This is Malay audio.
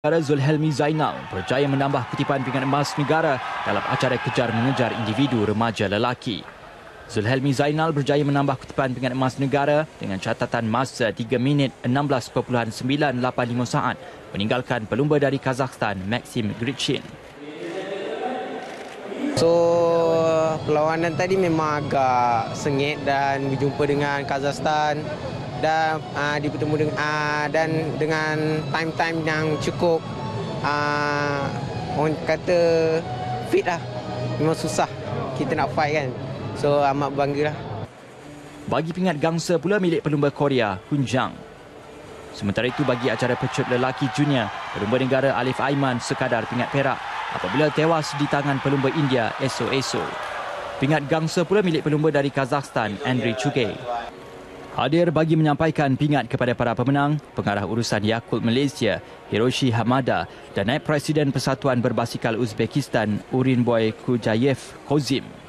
Zulhelmi Zainal berjaya menambah kutipan pingat emas negara dalam acara kejar mengejar individu remaja lelaki. Zulhelmi Zainal berjaya menambah kutipan pingat emas negara dengan catatan masa 3 minit 16.985 saat meninggalkan pelumba dari Kazakhstan Maxim Grichin. So, perlawanan tadi memang agak sengit dan berjumpa dengan Kazakhstan dan bertemu dengan time yang cukup orang kata fit lah. Memang susah kita nak fight kan. So amat bangga lah. Bagi pingat gangsa pula milik pelumba Korea Hun Jang. Sementara itu bagi acara pecut lelaki junior, pelumba negara Alif Aiman sekadar pingat perak apabila tewas di tangan pelumba India Eso. Pingat gangsa pula milik pelumba dari Kazakhstan Andrei Chugay. Hadir bagi menyampaikan pingat kepada para pemenang, Pengarah Urusan Yakult Malaysia Hiroshi Hamada dan Naib Presiden Persatuan Berbasikal Uzbekistan Urinboy Kujayev Kozim.